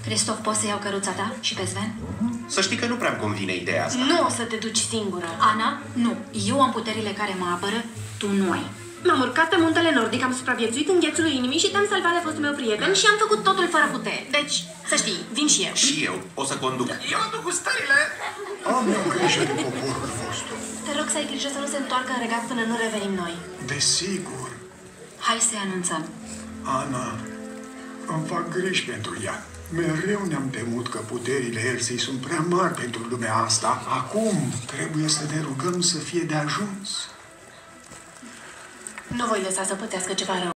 Cristof, poți să iau căruța ta și pe Sven? Să știi că nu prea-mi convine ideea asta. Nu o să te duci singură. Ana, nu. Eu am puterile care mă apără, tu nu ai. M-am urcat pe muntele nordic, am supraviețuit în ghețul inimii și te-am salvat de fostul meu prieten și am făcut totul fără putere. Deci, să știi, vin și eu. Și eu o să conduc. Eu aduc gustările. Am eu grijă de poporul vostru. Te rog să ai grijă să nu se întoarcă în regat până nu revenim noi. Desigur. Hai să-i anunțăm. Ana, îmi fac griji pentru ea. Mereu ne-am temut că puterile Erzei sunt prea mari pentru lumea asta. Acum trebuie să ne rugăm să fie de ajuns. Nu voi lăsa să pățească ceva rău.